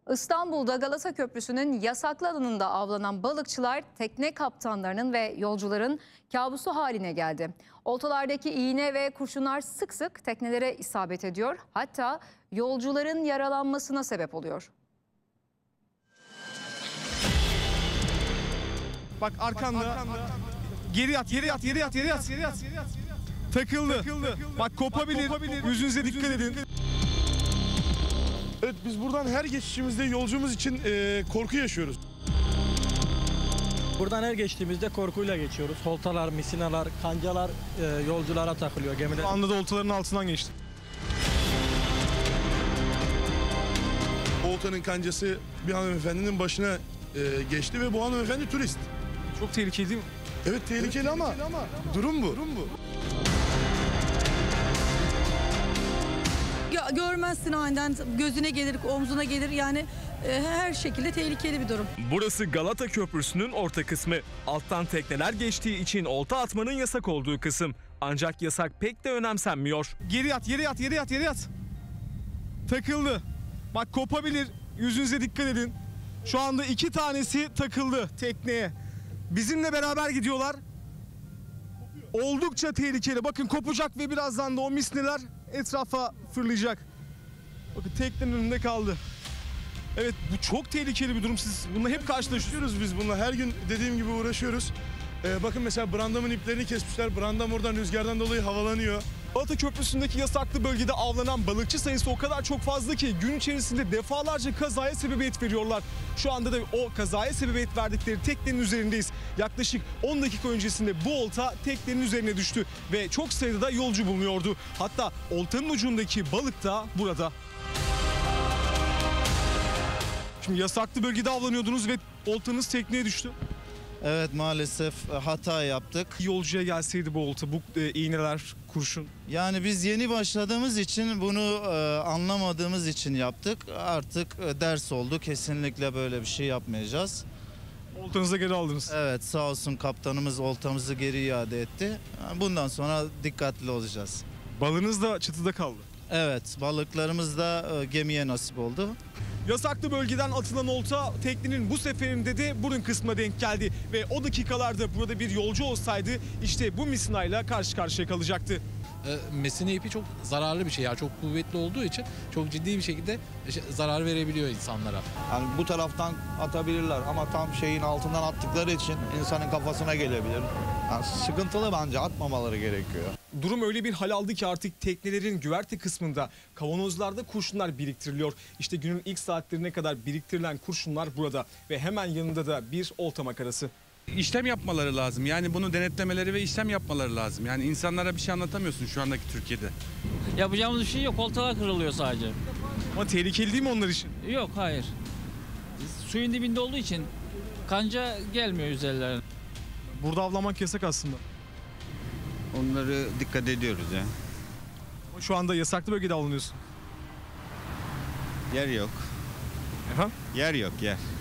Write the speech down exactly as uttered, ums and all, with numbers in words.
İstanbul'da Galata Köprüsü'nün yasaklı alanında avlanan balıkçılar tekne kaptanlarının ve yolcuların kabusu haline geldi. Oltalardaki iğne ve kurşunlar sık sık teknelere isabet ediyor. Hatta yolcuların yaralanmasına sebep oluyor. Bak arkanda. arkanda. Geri at, geri at, geri at, geri at, geri at. Takıldı. Takıldı. Bak kopabilir. kopabilir. Yüzünüze dikkat edin. Evet, biz buradan her geçişimizde yolcumuz için e, korku yaşıyoruz. Buradan her geçtiğimizde korkuyla geçiyoruz. Oltalar, misinalar, kancalar e, yolculara takılıyor gemiler. Şu anda da oltaların altından geçti. Oltanın kancası bir hanımefendinin başına e, geçti ve bu hanımefendi turist. Çok tehlikeli değil mi? Evet, tehlikeli, evet, ama, tehlikeli ama durum bu. Durum bu. Görmezsin aniden, gözüne gelir, omzuna gelir, yani e, her şekilde tehlikeli bir durum. Burası Galata Köprüsü'nün orta kısmı. Alttan tekneler geçtiği için olta atmanın yasak olduğu kısım. Ancak yasak pek de önemsenmiyor. Geri at, geri at, geri at, geri at. Takıldı. Bak kopabilir. Yüzünüze dikkat edin. Şu anda iki tanesi takıldı tekneye. Bizimle beraber gidiyorlar. Oldukça tehlikeli. Bakın kopacak ve birazdan da o misneler etrafa fırlayacak. Bakın teknenin önünde kaldı. Evet, bu çok tehlikeli bir durum. Siz bununla hep karşılaşıyoruz. Biz bununla her gün dediğim gibi uğraşıyoruz. Ee, bakın mesela brandamın iplerini kesmişler. Brandam oradan rüzgardan dolayı havalanıyor. Galata Köprüsü'ndeki yasaklı bölgede avlanan balıkçı sayısı o kadar çok fazla ki gün içerisinde defalarca kazaya sebebiyet veriyorlar. Şu anda da o kazaya sebebiyet verdikleri teknenin üzerindeyiz. Yaklaşık on dakika öncesinde bu olta teknenin üzerine düştü ve çok sayıda da yolcu bulunuyordu. Hatta oltanın ucundaki balık da burada. Şimdi yasaklı bölgede avlanıyordunuz ve oltanız tekneye düştü. Evet, maalesef hata yaptık. Yolcuya gelseydi bu olta, bu e, iğneler, kurşun. Yani biz yeni başladığımız için, bunu e, anlamadığımız için yaptık. Artık e, ders oldu. Kesinlikle böyle bir şey yapmayacağız. Oltanızı geri aldınız. Evet, sağ olsun kaptanımız oltamızı geri iade etti. Bundan sonra dikkatli olacağız. Balığınız da çatıda kaldı. Evet, balıklarımız da e, gemiye nasip oldu. Yasaklı bölgeden atılan olta teknenin bu seferinde de burun kısmına denk geldi. Ve o dakikalarda burada bir yolcu olsaydı işte bu misinayla karşı karşıya kalacaktı. E, mesine ipi çok zararlı bir şey, yani çok kuvvetli olduğu için çok ciddi bir şekilde zarar verebiliyor insanlara. Yani bu taraftan atabilirler ama tam şeyin altından attıkları için insanın kafasına gelebilir. Yani sıkıntılı, bence atmamaları gerekiyor. Durum öyle bir hal aldı ki artık teknelerin güverte kısmında kavanozlarda kurşunlar biriktiriliyor. İşte günün ilk saatlerine kadar biriktirilen kurşunlar burada ve hemen yanında da bir olta makarası. İşlem yapmaları lazım. Yani bunu denetlemeleri ve işlem yapmaları lazım. Yani insanlara bir şey anlatamıyorsun şu andaki Türkiye'de. Yapacağımız bir şey yok. Oltalar kırılıyor sadece. Ama tehlikeli değil mi onlar için? Yok, hayır. Suyun dibinde olduğu için kanca gelmiyor üzerlerine. Burada avlamak yasak aslında. Onları dikkat ediyoruz ya. Ama şu anda yasaklı bölgede avlanıyorsun. Yer yok. Efendim? Yer yok yer.